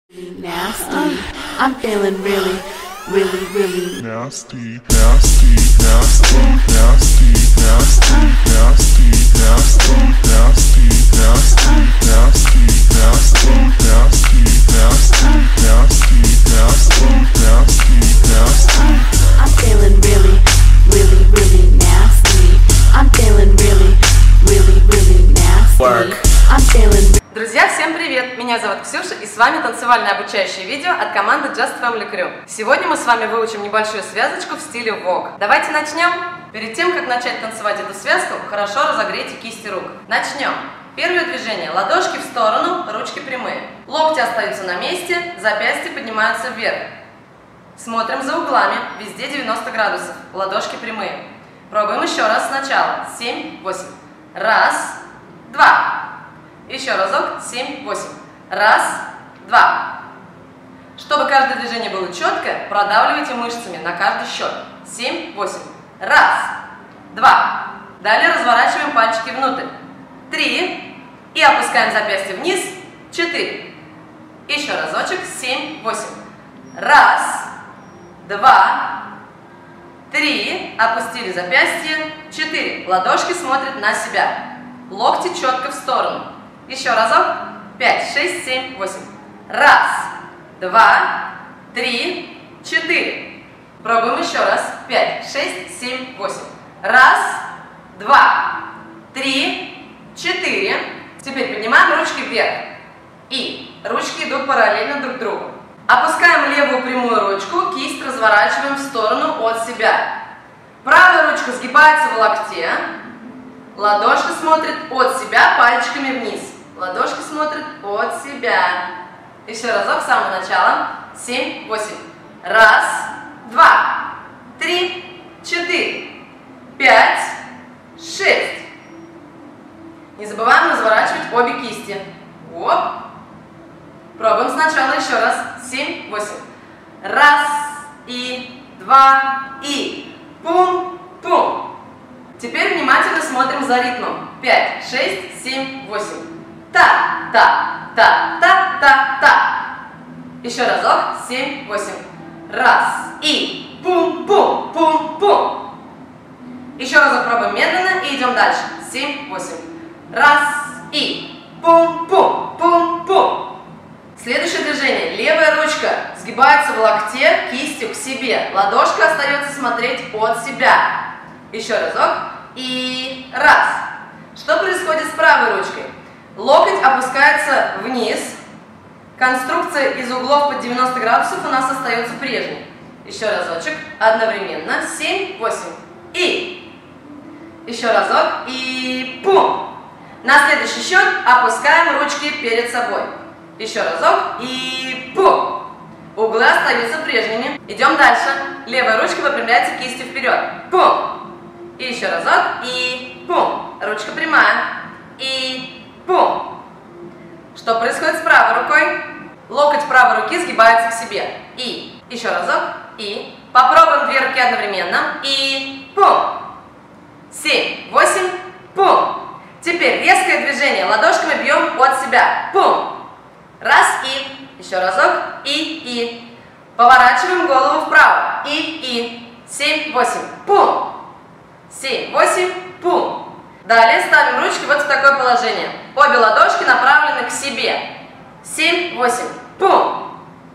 Nasty. I'm feeling really nasty, nasty, nasty, nasty, nasty, nasty, nasty, nasty, nasty, nasty, nasty, nasty, nasty, nasty, nasty, nasty, nasty. I'm feeling really nasty. I'm feeling really nasty. Work. I'm feeling. Друзья, всем привет! Меня зовут Ксюша, и с вами танцевальное обучающее видео от команды Just Family Crew. Сегодня мы с вами выучим небольшую связочку в стиле Vogue. Давайте начнем. Перед тем, как начать танцевать эту связку, хорошо разогрейте кисти рук. Начнем. Первое движение. Ладошки в сторону, ручки прямые. Локти остаются на месте, запястья поднимаются вверх. Смотрим за углами, везде 90 градусов. Ладошки прямые. Пробуем еще раз сначала. 7, 8. Раз, два. Еще разок. 7, 8. Раз, два. Чтобы каждое движение было четкое, продавливайте мышцами на каждый счет. 7, 8. Раз, два. Далее разворачиваем пальчики внутрь. 3. И опускаем запястье вниз. 4. Еще разочек. 7, 8. Раз, два, 3. Опустили запястье. 4. Ладошки смотрят на себя. Локти четко в сторону. Еще разок. 5, 6, 7, 8. Раз, два, 3, 4. Пробуем еще раз. 5, 6, 7, 8. Раз, два, 3, 4. Теперь поднимаем ручки вверх. И ручки идут параллельно друг другу. Опускаем левую прямую ручку, кисть разворачиваем в сторону от себя. Правая ручка сгибается в локте. Ладошка смотрит от себя пальчиками вниз. Ладошки смотрят от себя. Еще разок с самого начала. 7, 8. Раз, два, 3, 4, 5, 6. Не забываем разворачивать обе кисти. Оп. Пробуем сначала еще раз. 7, 8. Раз, и, два, и. Пум-пум. Теперь внимательно смотрим за ритмом. 5, 6, 7, 8. Та-та-та-та-та-та. Еще разок. 7, 8. Раз, и. Пум-пум-пум-пум. Еще разок пробуем медленно и идем дальше. 7, 8. Раз, и. Пум-пум-пум-пум. Следующее движение. Левая ручка сгибается в локте, кистью к себе. Ладошка остается смотреть от себя. Еще разок. И раз. Что происходит с правой ручкой? Локоть опускается вниз. Конструкция из углов под 90 градусов у нас остается прежней. Еще разочек. Одновременно. 7, 8. И. Еще разок. И пум. На следующий счет опускаем ручки перед собой. Еще разок. И пум. Углы остаются прежними. Идем дальше. Левая ручка выпрямляется кистью вперед. Пум. И еще разок. И пум. Ручка прямая. И пум. Что происходит с правой рукой? Локоть правой руки сгибается к себе. И. Еще разок. И. Попробуем две руки одновременно. И пум. 7, 8. Пум. Теперь резкое движение. Ладошками бьем от себя. Пум. Раз и. Еще разок. И. Поворачиваем голову вправо. И. 7, 8. Пум. 7, 8. Пум. Далее ставим ручки вот в такое положение. Обе ладошки направлены к себе. 7, 8. Пум.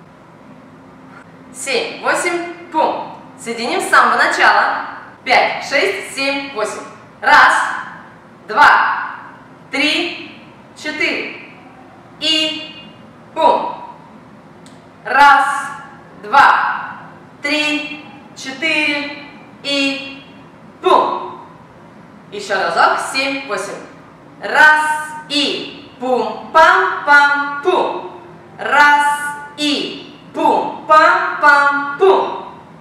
7, 8. Пум. Соединим с самого начала. 5, 6, 7, 8. Раз, два, 3, 4. И пум. Раз, два, 3, 4. И пум. Еще разок. 7, 8. Раз, и пум-пам-пам-пум. Раз, и пум-пам-пам-пум.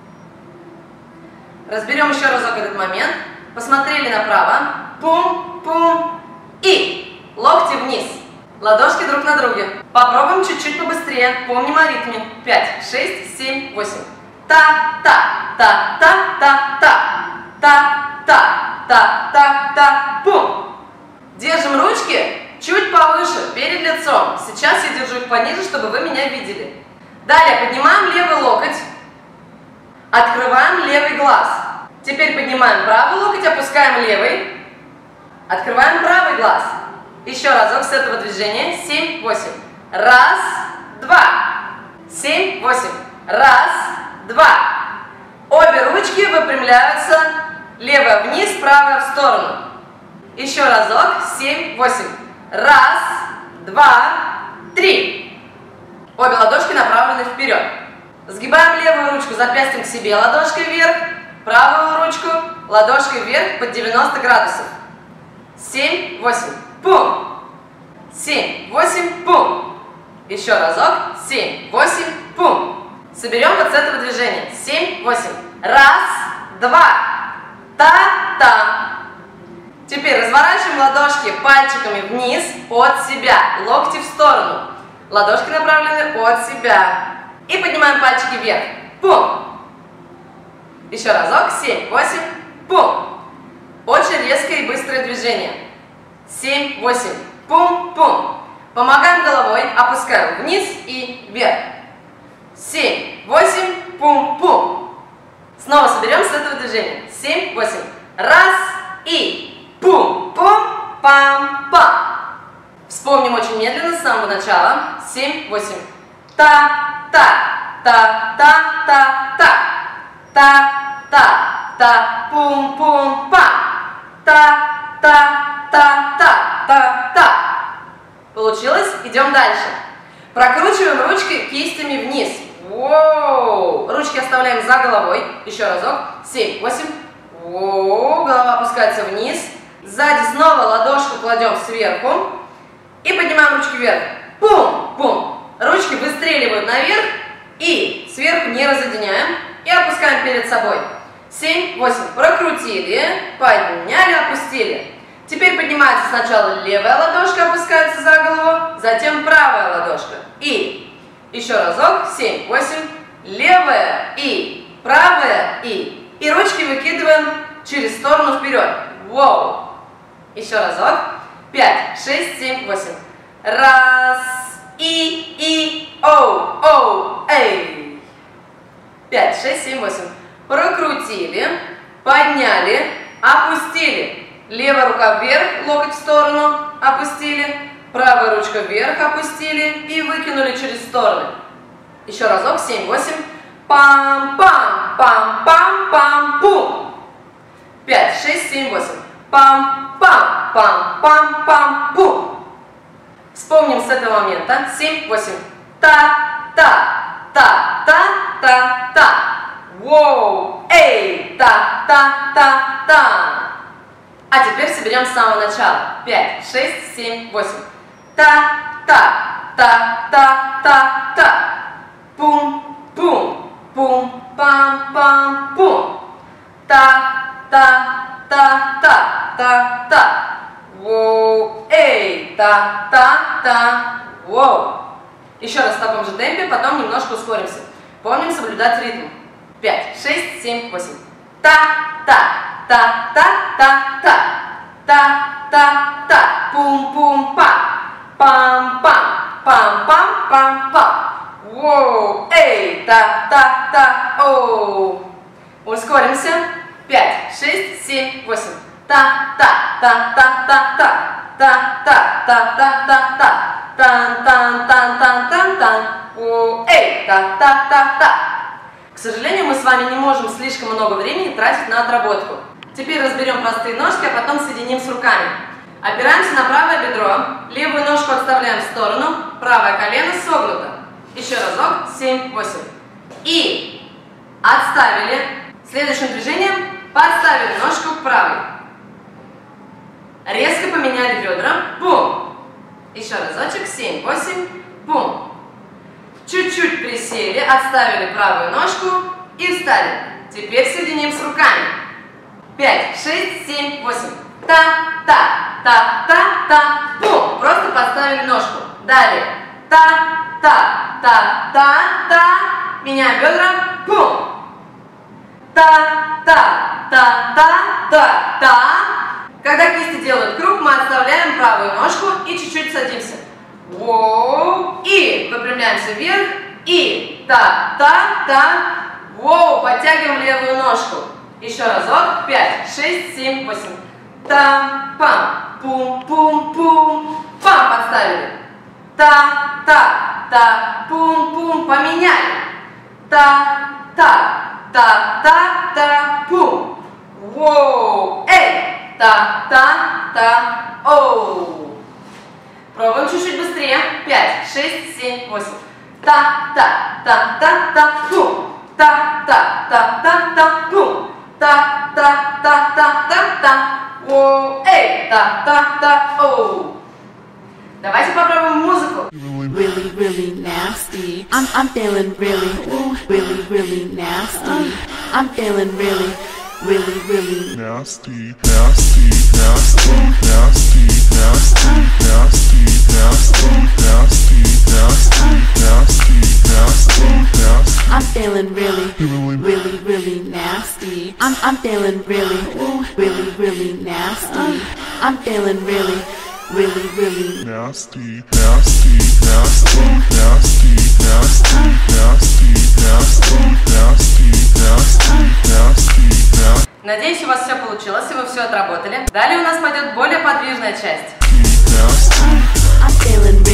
Разберем еще разок этот момент. Посмотрели направо. Пум-пум. И локти вниз. Ладошки друг на друге. Попробуем чуть-чуть побыстрее. Помним о ритме. 5, 6, 7, 8. Та-та-та-та-та-та. Та-та-та-та-та. Пум. Держим ручки чуть повыше, перед лицом. Сейчас я держу их пониже, чтобы вы меня видели. Далее поднимаем левый локоть, открываем левый глаз. Теперь поднимаем правый локоть, опускаем левый, открываем правый глаз. Еще разок с этого движения. 7, 8. Раз, два. 7, 8. Раз, два. Обе ручки выпрямляются. Левая вниз, правая в сторону. Еще разок. 7, 8. Раз, два, три. Обе ладошки направлены вперед. Сгибаем левую ручку запястьем к себе, ладошкой вверх. Правую ручку ладошкой вверх под 90 градусов. 7, 8. Пум. 7, 8. Пум. Еще разок. 7, 8. Пум. Соберем вот с этого движения. 7, 8. Раз, два. Та-та. Теперь разворачиваем ладошки пальчиками вниз от себя. Локти в сторону. Ладошки направлены от себя. И поднимаем пальчики вверх. Пум. Еще разок. 7, 8. Пум. Очень резкое и быстрое движение. 7, 8. Пум-пум. Помогаем головой, опускаем вниз и вверх. 7, 8. Пум-пум. Снова соберем с этого движения. 7, 8. Раз и пум-пум-пам-пам. Вспомним очень медленно с самого начала. 7, 8. Та-та-та-та-та-та. Та-та-та. Пум-пум-пам. Та-та-та-та-та-та. Получилось? Идем дальше. Прокручиваем ручки кистями вниз. Воу! Ручки оставляем за головой. Еще разок. 7, 8. Воу! Голова опускается вниз. Сзади снова ладошку кладем сверху. И поднимаем ручки вверх. Пум! Пум! Ручки выстреливают наверх. И сверху не разъединяем. И опускаем перед собой. 7, 8. Прокрутили. Подняли, опустили. Теперь поднимается сначала левая ладошка, опускается за голову, затем правая ладошка. И еще разок. 7, 8. Левая и правая и. И ручки выкидываем через сторону вперед. Воу. Еще разок. 5, 6, 7, 8. Раз. И. Оу. Эй. 5, 6, 7, 8. Прокрутили. Подняли. Опустили. Левая рука вверх, локоть в сторону, опустили. Правая ручка вверх, опустили и выкинули через стороны. Еще разок. 7, 8. Пам-пам, пам-пам, пам-пум. 5, 6, 7, 8. Пам-пам, пам-пам-пам-пум. Вспомним с этого момента. 7, 8. Та-та-та-та-та-та. Воу, эй, та-та-та-та. А теперь соберем с самого начала. 5, 6, 7, 8. Та-та-та-та-та-та. Пум-пум, пум-пам-пам-пум. Та-та-та-та-та. Воу, эй, та-та-та. Воу. Еще раз в таком же темпе, потом немножко ускоримся. Помним соблюдать ритм. 5, 6, 7, 8. Та-та-та-та-та. Та-та-та. Пум-пум-па. Пам-пам. Пам-пам-пам-пам. Воу, эй, та-та-та. Оу. Ускоримся. 5, 6, 7, 8. Та-та-та-та-та-та. Та-та-та-та-та-та. Тан-тан-тан-тан-тан-тан. Оу, эй, та-та-та-та. К сожалению, мы с вами не можем слишком много времени тратить на отработку. Теперь разберем простые ножки, а потом соединим с руками. Опираемся на правое бедро, левую ножку отставляем в сторону, правое колено согнуто. Еще разок. 7, 8. И отставили. Следующим движением подставили ножку к правой. Резко поменяли бедра. Бум. Еще разочек. 7, 8. Бум. Чуть-чуть присели, отставили правую ножку и встали. Теперь соединим с руками. 5, 6, 7, 8. Та-та-та-та-та. Бум. Просто подставили ножку. Далее. Та-та-та-та-та. Меняем бедра. Бум. Та-та-та-та-та-та. Когда кисти делают круг, мы отставляем правую ножку и чуть-чуть садимся. Воу. И выпрямляемся вверх. И та-та-та. Воу. Подтягиваем левую ножку. Еще разок. 5, 6, 7, 8. Там-пам. Пум-пум-пум. Пам. Подставили. Та-та-та. Пум-пум. Поменяли. Та-та-та-та-та. Пум. Воу. Эй. Та-та-та. Оу. Пробуем чуть-чуть быстрее. 5, 6, 7, 8. Та-та-та-та-та. Пум. Та-та-та-та-та. Пум. Та-та-та-та-та-та. Оу. Эй. Та-та-та. Оу. Давайте попробуем музыку. Really, really nasty. I'm feeling really, really, really nasty. I'm feeling really, really, really nasty, nasty, nasty, nasty, nasty, nasty, nasty, nasty, nasty, nasty, nasty, nasty. I'm feeling really, really, really nasty. I'm feeling really, really, really nasty. I'm feeling really, really, really nasty, nasty, nasty, nasty, nasty, nasty, nasty, nasty, nasty, nasty, nasty. Надеюсь, у вас все получилось и вы все отработали. Далее у нас пойдет более подвижная часть. I'm feeling